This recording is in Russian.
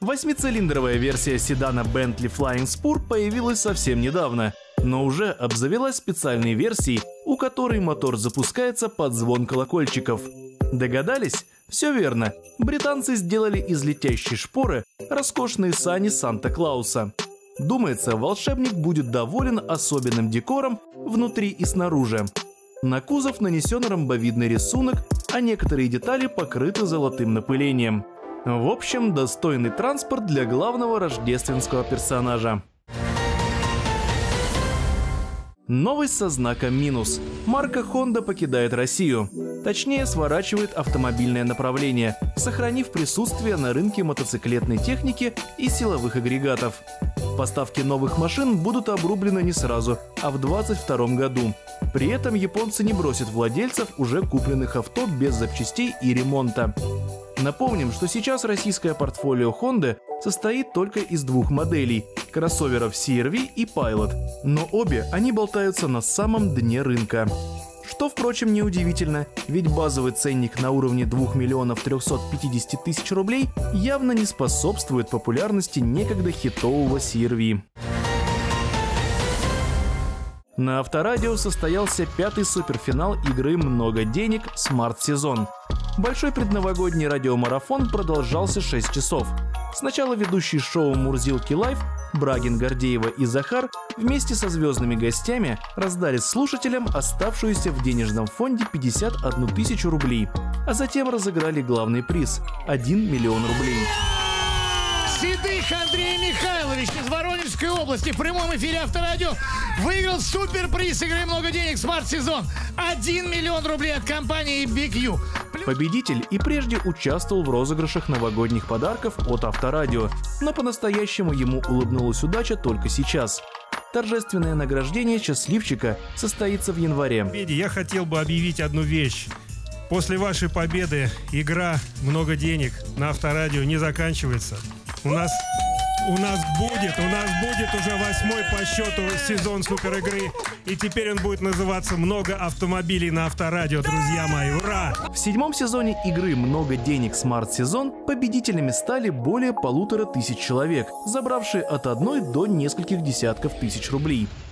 Восьмицилиндровая версия седана Bentley Flying Spur появилась совсем недавно, но уже обзавелась специальной версией, у которой мотор запускается под звон колокольчиков. Догадались? Все верно. Британцы сделали из летящей шпоры роскошные сани Санта-Клауса. Думается, волшебник будет доволен особенным декором внутри и снаружи. На кузов нанесен ромбовидный рисунок, а некоторые детали покрыты золотым напылением. В общем, достойный транспорт для главного рождественского персонажа. Новость со знаком минус. Марка Honda покидает Россию. Точнее, сворачивает автомобильное направление, сохранив присутствие на рынке мотоциклетной техники и силовых агрегатов. Поставки новых машин будут обрублены не сразу, а в 2022 году. При этом японцы не бросят владельцев уже купленных авто без запчастей и ремонта. Напомним, что сейчас российское портфолио Honda состоит только из двух моделей – кроссоверов CR-V и Pilot, но обе они болтаются на самом дне рынка. Что, впрочем, неудивительно, ведь базовый ценник на уровне 2 миллионов 350 тысяч рублей явно не способствует популярности некогда хитового CR-V. На Авторадио состоялся 5-й суперфинал игры «Много денег. Смарт-сезон». Большой предновогодний радиомарафон продолжался 6 часов. Сначала ведущие шоу «Мурзилки Лайв» Брагин, Гордеева и Захар вместе со звездными гостями раздали слушателям оставшуюся в денежном фонде 51 тысячу рублей, а затем разыграли главный приз – 1 миллион рублей. Седых Андрей Михайлович из Воронежской области в прямом эфире Авторадио выиграл суперприз игры «Много денег. Смарт-сезон» – 1 миллион рублей от компании Big U. Победитель и прежде участвовал в розыгрышах новогодних подарков от Авторадио, но по-настоящему ему улыбнулась удача только сейчас. Торжественное награждение счастливчика состоится в январе. Я хотел бы объявить одну вещь. После вашей победы игра «Много денег» на Авторадио не заканчивается. У нас будет уже 8-й по счету сезон суперигры. И теперь он будет называться «Много автомобилей на Авторадио», друзья мои. Ура! В 7-м сезоне игры «Много денег. Смарт-сезон» победителями стали более 1500 человек, забравшие от 1 до нескольких десятков тысяч рублей.